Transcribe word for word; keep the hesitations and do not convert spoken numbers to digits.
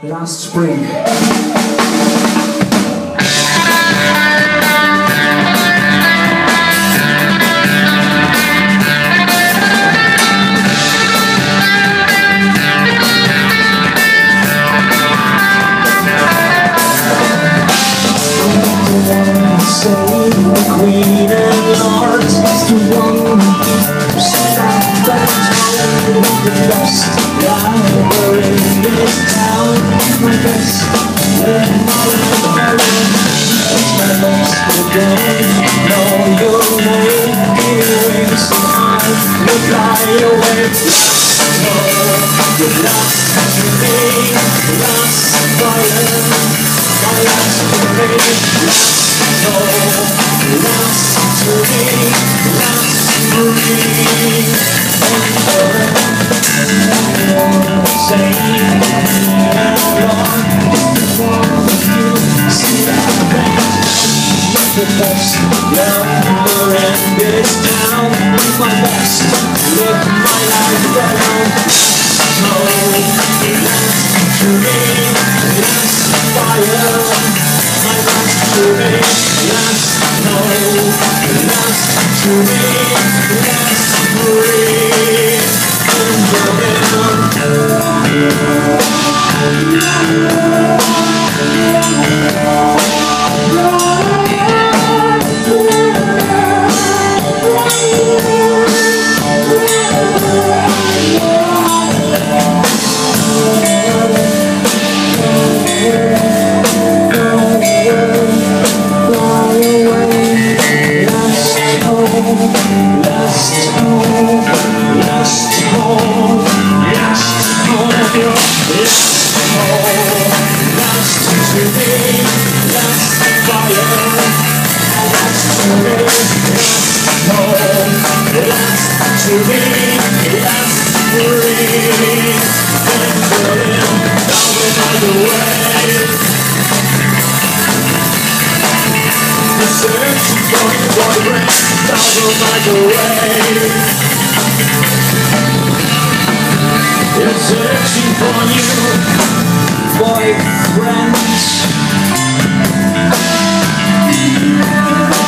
last spring. Queen and Lord, the one who keeps that town, the best driver in this town, my best, and my life, my best again, know your name, wings so high, will fly away. No, the last to me, last fire, my last to me, last no, last to me, last to me, and forever, saying Lord, before you see that band, the best number in this town, my best, live my life around. No, last to me, last fire, my last to me, last, no, last to me, last breathe, and to me, last breathe, and burning down the way. The searching for your boyfriend down the way. You're searching for new boyfriends.